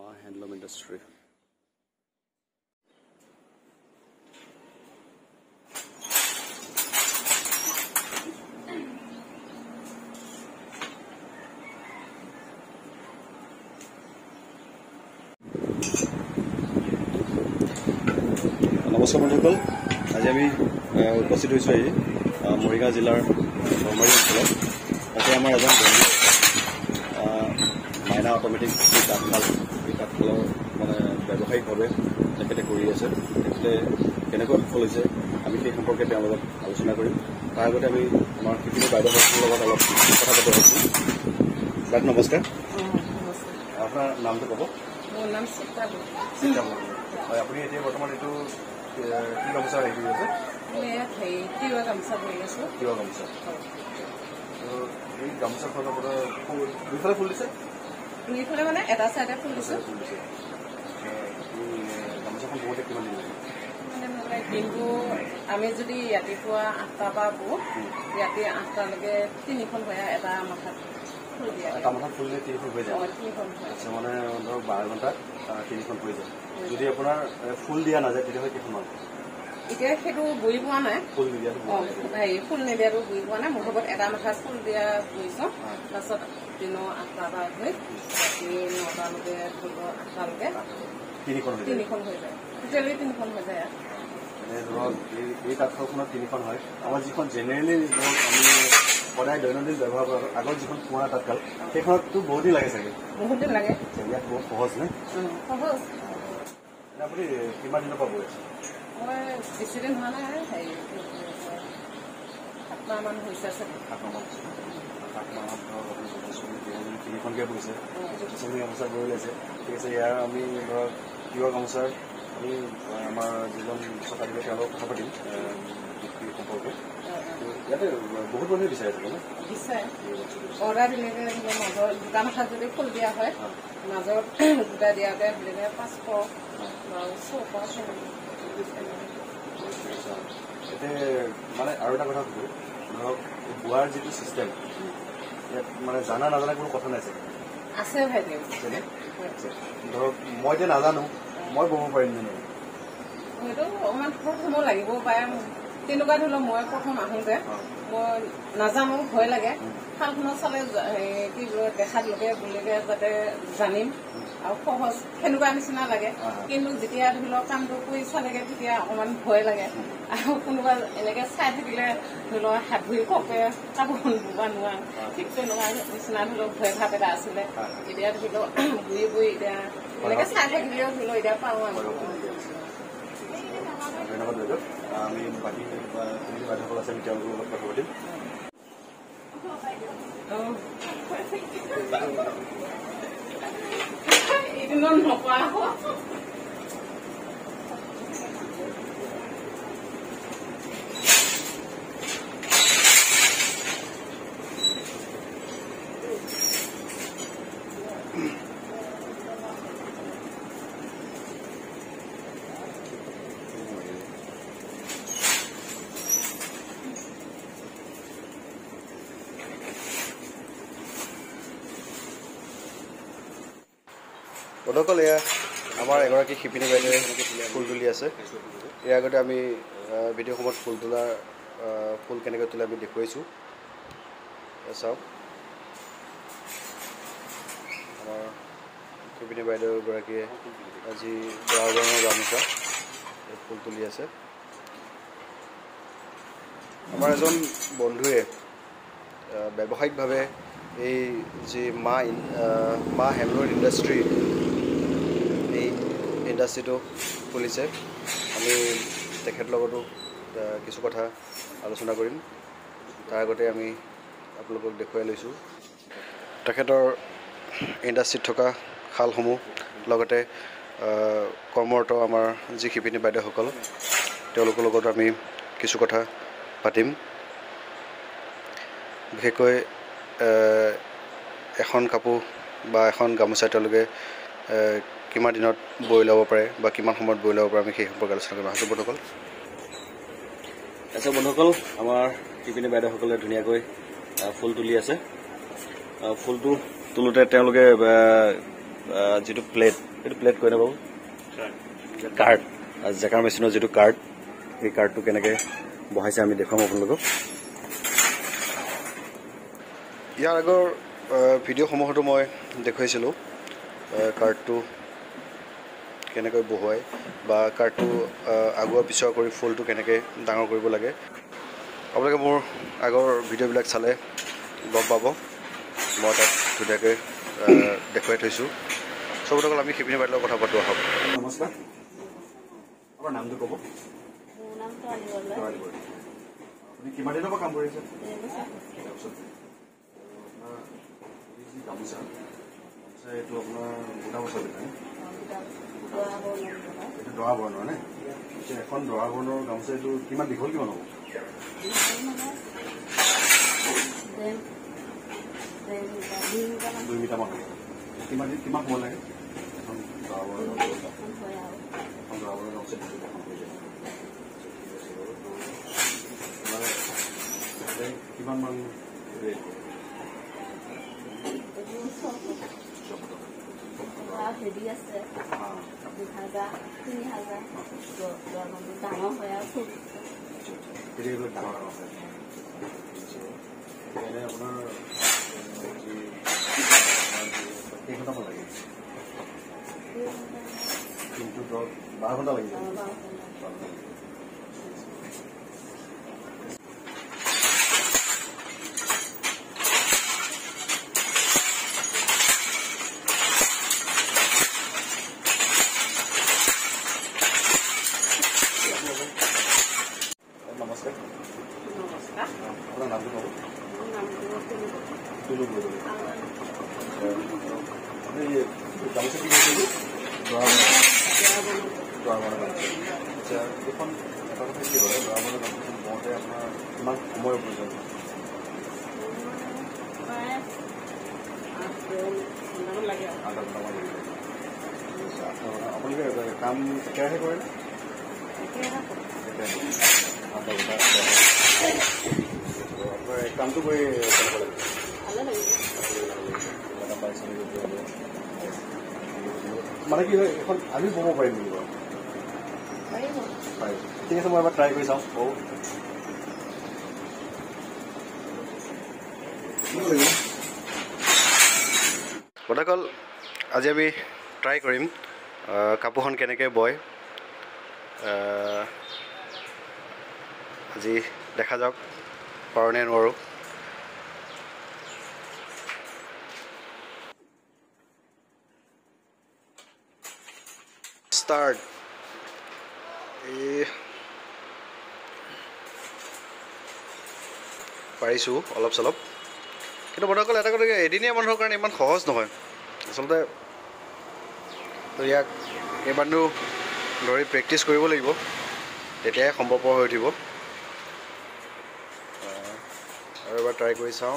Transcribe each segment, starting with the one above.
Ma Handloom industry. নমস্কাৰ বন্ধুসকল, আজি আমি উপস্থিত হৈছোঁ এই মৰিগাঁও জিলাৰ বৰমাৰী অঞ্চলত। তাতে আমাৰ এজন বন্ধু মাইনা অট'মেটিক তাঁতশাল, এই তাঁতশালৰ মানে ব্যৱসায়িকভাৱে তেখেতে কৰি আছে। তেখেতে কেনেকৈ সফল হৈছে আমি সেই সম্পৰ্কে তেওঁৰ লগত আলোচনা কৰিম। তাৰ আগতে আমি আমাৰ শিপিনী বাইদেউসকলৰ লগত অলপ কথা পাতি আছোঁ। বাইদেউ নমস্কাৰ। আপোনাৰ নামটো ক'ব? মোৰ নাম সীতা। হয়, আপুনি এতিয়া বৰ্তমান এইটো কি গামোচা হেৰি কৰি আছে? তিৱা গামোচা কৰি আছোঁ। তিৱা গামোচা। এই গামোচাখন আপোনাৰ দুইফালে ফুল দিছে? দুইফালে মানে এটা চাইডে ফুল দিছে। গামোচাখন বহোতে কিমান দিন লাগে? মানে দিনটো আমি যদি ৰাতিপুৱা 8টাৰ পৰা বহোঁ, ৰাতি 8টালৈকে 3খন হয়। এটা মাথাত ফুল দিয়া, এটা মাথাত ফুল দিয়ে 3খন হৈ যায়। 3খন হয়। আচ্ছা, মানে ধৰক 12 ঘণ্টাত 3খন হৈ যায়। যদি আপোনাৰ ফুল দিয়া নাযায় তেতিয়াহ'লে কেইখন মান? এতিয়া সেইটো বুজি পোৱা নাই। ফুল নিদিয়াটো ফুল নিদিয়াটো বুজি পোৱা নাই। মোৰ লগত এটা মাথাত ফুল দিয়া বুজিছোঁ। তাৰপিছত দিনৰ 8টাৰ পৰা হৈ ৰাতি 9টালৈকে ফুল 8টালৈকে 3খন হৈ যায়। টোটেলি 3খন হৈ যায়। এনে ধৰক এই তাঁতশালখনত 3খন হয়। আমাৰ যিখন জেনেৰেলি ধৰক আমি সদায় দৈনন্দিন ব্যৱহাৰ কৰা আগত যিখন পুৰণা তাঁতশাল, সেইখনততো বহুত দিন লাগে চাগে? বহুত দিন লাগে। ইয়াত বহুত সহজ নে? সহজ। আপুনি কিমান দিনৰ পৰা বৈ আছে? মই বেছি দিন হোৱা নাই, 7 মাহমান হৈছে চাগে। 7 মাহমান হৈছে। 7 মাহত ধৰক আপুনি 3খনকৈ বৈছে, যথেষ্টখিনি গামোচা বৈ লৈছে। ঠিক আছে, ইয়াৰ আমি ধৰক তিৱা গামোচাৰ আমি আমাৰ যিজন চকাদিকে তেওঁলোকক কথা পাতিম বিক্ৰী সম্পৰ্কে। ইয়াতে বহুত মানুহে বিচাৰে চাগে ন? বিচাৰে। অৰ্ডাৰ দিলেগে মাজৰ দুটা মাথাত যদি ফুল দিয়া হয়, মাজত দুটা দিয়াতে দিলেগে 500 বা 600। এতিয়া মানে আৰু এটা কথা সুধোঁ, ধৰক বোৱাৰ যিটো চিষ্টেম, ইয়াত মানে জানা নাজানা কোনো কথা নাই চাগে? আছে ভাইটি। ধৰক মই এতিয়া নাজানো, মই বব পাৰিম নে নোৱাৰিম? সেইটো অকণমান সময় লাগিব পাৰে। তেনেকুৱা ধৰি লওক মই প্ৰথম আহোঁতে মই নাজানো, ভয় লাগে। শালখনত চালে কি দেখাত লোকে বুলিলে যাতে জানিম আৰু সহজ সেনেকুৱা নিচিনা লাগে। কিন্তু যেতিয়া ধৰি লওক কামটো কৰি চালেগে তেতিয়া অকণমান ভয় লাগে। আৰু কোনোবা এনেকৈ চাই থাকিলে ধৰি লওক হাত ভৰি কপে কাপোৰখন বব নোৱাৰা, ঠিক তেনেকুৱা নিচিনা ধৰি লওক ভয় ভাৱ এটা আছিলে। এতিয়া ধৰি লওক বৈ বৈ এতিয়া এনেকৈ চাই থাকিলেও ধৰি লওক এতিয়া পাওঁ আৰু। ধন্যবাদ বাইদেউ। আমি বাকী বাইদেউসকল আছে, আমি তেওঁলোকৰ লগত কথা পাতিম। এদিনত নকৰা বন্ধুসকল, এয়া আমাৰ এগৰাকী শিপিনী বাইদেৱে ফুল তুলি আছে। ইয়াৰ আগতে আমি ভিডিঅ' সময়ত ফুল কেনেকৈ তুলি আমি দেখুৱাইছোঁ। চাওক, আমাৰ শিপিনী বাইদেউগৰাকীয়ে আজি বৰণৰ গামোচা ফুল তুলি আছে। আমাৰ এজন বন্ধুৱে ব্যৱসায়িকভাৱে এই যি মা হেণ্ডলুম ইণ্ডাষ্ট্ৰী, এই ইণ্ডাষ্ট্ৰিটো খুলিছে। আমি তেখেতৰ লগতো কিছু কথা আলোচনা কৰিম। তাৰ আগতে আমি আপোনালোকক দেখুৱাই লৈছোঁ তেখেতৰ ইণ্ডাষ্ট্ৰিত থকা শালসমূহ, লগতে কৰ্মৰত আমাৰ যি শিপিনী বাইদেউসকল, তেওঁলোকৰ লগত আমি কিছু কথা পাতিম। বিশেষকৈ এখন কাপোৰ বা এখন গামোচা তেওঁলোকে কিমান দিনত বৈ ল'ব পাৰে বা কিমান সময়ত বৈ ল'ব পাৰে, আমি সেই সম্পৰ্কে আলোচনা কৰিম। আছোঁ বন্ধুসকল। আচ্ছা বন্ধুসকল, আমাৰ শিপিনী বাইদেউসকলে ধুনীয়াকৈ ফুল তুলি আছে। ফুলটো তোলোতে তেওঁলোকে যিটো প্লেট এইটো প্লেট কৈ নাপাব কাৰ্ড জেকাৰ মেচিনৰ যিটো কাৰ্ড এই কাৰ্ডটো কেনেকৈ বহাইছে আমি দেখুৱাম আপোনালোকক ইয়াৰ আগৰ ভিডিঅ'সমূহতো মই দেখুৱাইছিলোঁ কাৰ্ডটো কেনেকৈ বহুৱাই বা কাৰ্ডটো আগুৱা পিছুৱা কৰি ফুলটো কেনেকৈ ডাঙৰ কৰিব লাগে আপোনালোকে মোৰ আগৰ ভিডিঅ'বিলাক চালে গম পাব মই তাত ধুনীয়াকৈ দেখুৱাই থৈছোঁ চবতে অকল আমি শিপিনী বাইদেউৰ কথা পাতোঁ আহক নমস্কাৰ আপোনাৰ নামটো ক'ব আপুনি কিমান দিনৰ পৰা কাম কৰি আছে গামোচা এইটো আপোনাৰ গোটা বছৰ এইটো দৰা বৰণৰ নে এখন দৰা বৰণৰ গামোচা এইটো কিমান দীঘল কিমান হ'ব 2 মিটাৰমান হ'ব কিমান সময় লাগে এখন দৰা বৰণৰ গামোচা কিমান মান ৰেট হেৰি আছে 2000 3000 ডাঙৰ হয় আৰু ডাঙৰ আছে এনে আপোনাৰ কেইঘণ্টামান লাগে 12 ঘণ্টা লাগিব নমস্কাৰ আপোনাৰ নামটো ক'ব আপুনি গামোচা কি কৈছিল আচ্ছা এইখন এটা কথা কি হয় দৰা বৰণৰ গামোচাখন বওঁতে আপোনাৰ কিমান সময়ৰ প্ৰয়োজন আধা ঘণ্টামান লাগিব আপোনালোকে কাম একেৰাহে কৰে কামটো কৰি মানে কি হয় এখন আমি ব'ব পাৰিম নেকি বাৰু ঠিক আছে মই এবাৰ ট্ৰাই কৰি চাওঁ কথাকল আজি আমি ট্ৰাই কৰিম কাপোৰখন কেনেকৈ বয় আজি দেখা যাওক পাৰোঁ নে নোৱাৰোঁ ষ্টাৰ্ট পাৰিছোঁ অলপ চলপ কিন্তু বন্ধুসকল এটা কথা এদিনীয়া মানুহৰ কাৰণে ইমান সহজ নহয় আচলতে তো ইয়াক কেইবাদিনো ধৰি প্ৰেক্টিচ কৰিব লাগিব তেতিয়াহে সম্ভৱপৰ হৈ উঠিব আৰু এবাৰ ট্ৰাই কৰি চাওঁ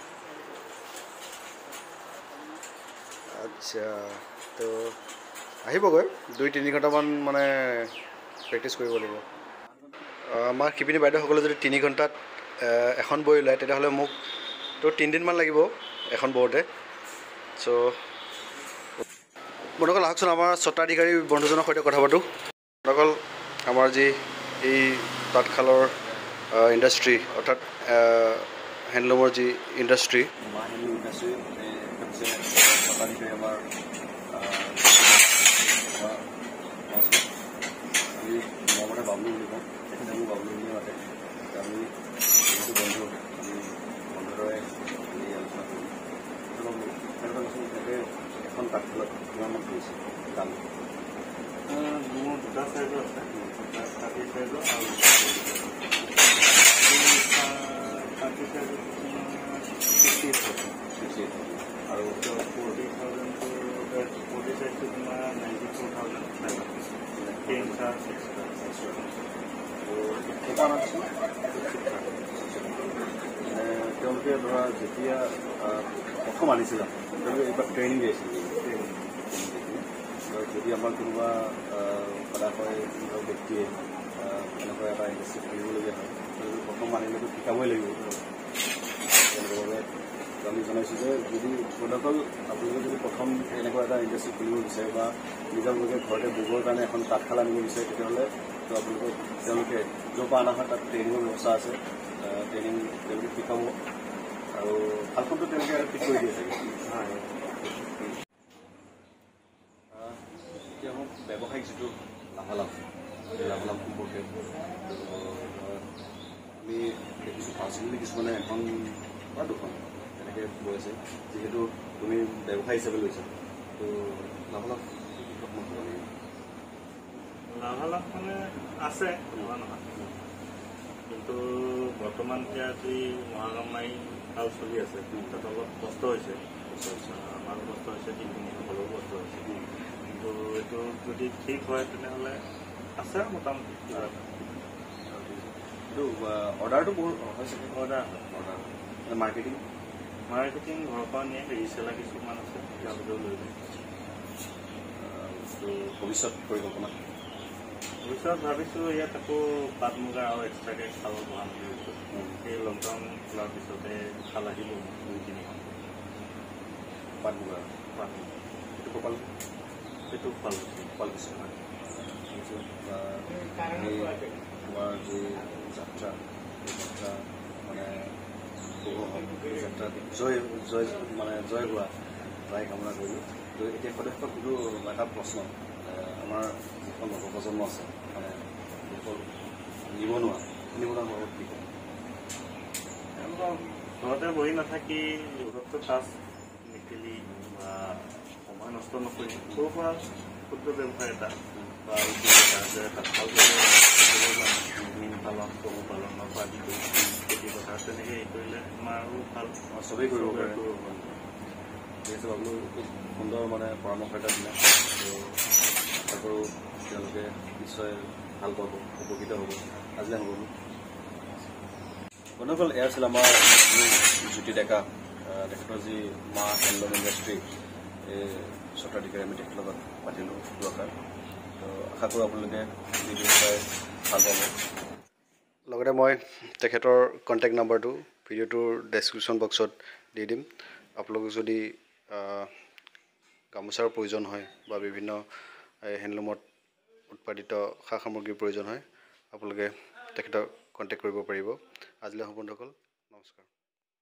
আচ্ছা তো আহিবগৈ 2-3 ঘণ্টামান মানে প্ৰেক্টিচ কৰিব লাগিব আমাৰ শিপিনী বাইদেউসকলে যদি 3 ঘণ্টাত এখন বৈ ওলায় তেতিয়াহ'লে মোক তো 3 দিনমান লাগিব এখন বওঁতে চ' বন্ধুসকল আহকচোন আমাৰ স্বত্বাধিকাৰী বন্ধুজনৰ সৈতে কথা পাতোঁ বন্ধুসকল আমাৰ যি এই তাঁতশালৰ ইণ্ডাষ্ট্ৰী অৰ্থাৎ হেণ্ডলুমৰ যি ইণ্ডাষ্ট্ৰী স্বত্বাধিকাৰী আমাৰ মই মানে বাবলু বুলি কওঁ তেখেতে মোক বাবলু বুলি মাতে আমি যিহেতু বন্ধু আমি বন্ধুদৰে আমি আলোচনা কৰোঁ এখন তাঁতশালত কিমানমান কৰিছে দাম মোৰ দুটা চাইজৰ আছে কাটি চাইজৰ আৰু কাটি চাইজৰ 68,000 আৰু 40 চাইজটো তোমাৰ 94,000 তেওঁলোকে ধৰা যেতিয়া প্ৰথম আনিছিল তেওঁলোকে এইবাৰ ট্ৰেইনিং দিছিল যদি আমাৰ কোনোবা সদায় হয় কোনোবা ব্যক্তিয়ে এনেকুৱা এটা ইণ্ডাষ্ট্ৰি খুলিবলগীয়া হয় তেওঁলোকে প্ৰথম আনিলেতো শিকাবই লাগিব তেওঁলোকৰ বাবে আমি জনাইছোঁ যে যদি বন্ধুসকল আপোনালোকে যদি প্ৰথম এনেকুৱা এটা ইণ্ডাষ্ট্ৰি খুলিব বিচাৰে বা নিজৰভাৱে ঘৰতে ববৰ কাৰণে এখন তাঁতশাল আনিব বিচাৰে তেতিয়াহ'লে তো আপোনালোকক তেওঁলোকে য'ৰ পৰা অনা হয় তাত ট্ৰেইনিঙৰ ব্যৱস্থা আছে ট্ৰেইনিং তেওঁলোকে শিকাব আৰু শালখনটো তেওঁলোকে ঠিক কৰি দিয়ে চাগে এতিয়া হওক ব্যৱসায়িক যিটো লাভালাভ লাভালাভ সম্পৰ্কে আমি দেখিছোঁ পাৰ্চনেলি কিছুমানে এখন বা দুখন তেনেকৈ কৈ আছে যিহেতু তুমি ব্যৱসায় হিচাপে লৈছা তো লাভালাভ লাভালাভ মানে আছে নোহোৱা নহয় কিন্তু বৰ্তমান এতিয়া যি মহামাৰী কাল চলি আছে তাত অলপ কষ্ট হৈছে আমাৰো কষ্ট হৈছে সকলো কষ্ট হৈছে কিন্তু এইটো যদি ঠিক হয় তেনেহ'লে আছে মোটামুটি এইটো অৰ্ডাৰটো বহুত হয় চাগে অৰ্ডাৰ মাৰ্কেটিং ঘৰৰ পৰা নিয়ে ৰিচেলাৰ কিছুমান আছে তেওঁলোকেও লৈ যায় ভৱিষ্যত পৰিকল্পনা ভৱিষ্যত ভাবিছোঁ ইয়াত আকৌ পাট মুগা আৰু এক্সট্ৰাকৈ খাল বহাম বুলি ভাবিছোঁ সেই লকডাউন খোলাৰ পিছতে খাল আহিব 2-3খন পাট মুগা এইটো কপাল সেইটো শুৱালকুছি তোমাৰ যি যাত্ৰা যাত্ৰা মানে যাত্ৰাত জয় হোৱা তাই কামনা কৰিলোঁ তো এতিয়া সদস্যক সুধো এটা প্ৰশ্ন আমাৰ যিখন নৱপ্ৰজন্ম আছে মানে নিবনুৱা হোৱাৰ কি ক'ম তেওঁলোকৰ ঘৰতে বহি নাথাকি যথেষ্ট কাজ নিখেলি বা সময় নষ্ট নকৰি সৰু সুৰা ক্ষুদ্ৰ ব্যৱসায় এটা বা উদ্যোগ এটা যে তাঁতশাল মীন পালন পশুপালনৰ পৰা আদি কৰি খেতি পথাৰ তেনেকৈ হেৰি কৰিলে আমাৰো ভাল চবেই কৰিব পাৰে যিহেতু আপুনি খুব সুন্দৰ মানে পৰামৰ্শ এটা দিলে তো আশা কৰোঁ তেওঁলোকে নিশ্চয় ভাল পাব উপকৃত হ'ব আজিলৈ হ'ব বন্ধুসকল এয়া আছিল আমাৰ জ্যোতি ডেকা তেখেতৰ যি মা হেণ্ডলুম ইণ্ডাষ্ট্ৰী এই স্বত্বাধিকাৰী আমি তেখেতৰ লগত পাতিলোঁ দৰকাৰ তো আশা কৰোঁ আপোনালোকে ভিডিঅ' চাই ভাল পাব লগতে মই তেখেতৰ কণ্টেক্ট নাম্বাৰটো ভিডিঅ'টোৰ ডেছক্ৰিপশ্যন বক্সত দি দিম আপোনালোকক যদি গামোচাৰ প্ৰয়োজন হয় বা বিভিন্ন হেণ্ডলুমত উৎপাদিত সা সামগ্ৰীৰ প্ৰয়োজন হয় আপোনালোকে তেখেতক কণ্টেক্ট কৰিব পাৰিব আজিলৈ হ'ব বন্ধুসকল নমস্কাৰ